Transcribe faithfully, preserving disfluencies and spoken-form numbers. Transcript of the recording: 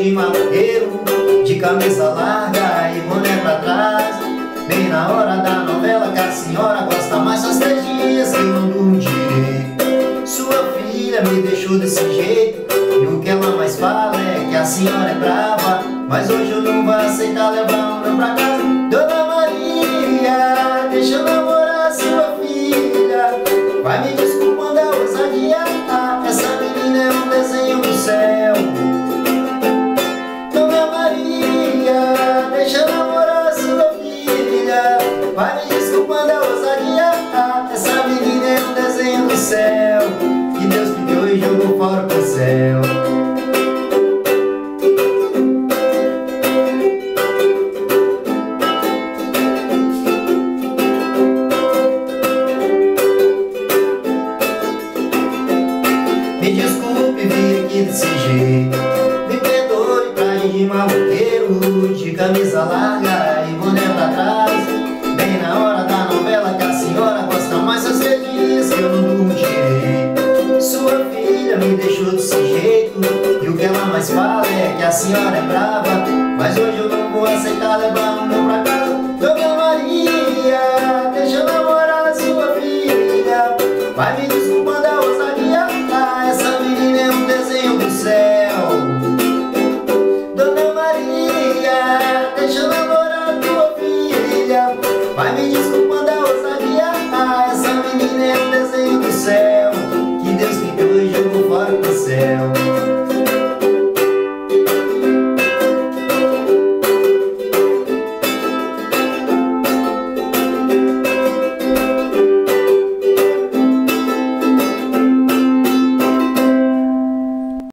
de maloqueiro, de camisa larga e boné pra trás. Bem na hora da novela que a senhora gosta mais. Faz três dias que eu não durmo direito. Sua filha me deixou desse jeito, e o que ela mais fala é que a senhora é brava. Mas hoje eu não vou aceitar levar o meu pra casa. Dona Maria, deixa eu namorar sua filha. Vai me desculpando a ousadia, essa menina é um desenho do céu. Dona Maria, deixa eu namorar sua filha. Vai me desculpando a ousadia, essa menina é um desenho do céu, que Deus criou e jogou fora pro céu. Me desculpe vir aqui desse jeito, me perdoe pra ir de maloqueiro, de camisa larga e boné pra trás. Bem na hora da novela que a senhora gosta mais. Faz três dias que eu não durmo direito. Sua filha me deixou desse jeito, e o que ela mais fala é que a senhora é brava. Mas hoje eu não vou aceitar levar o meu pra casa.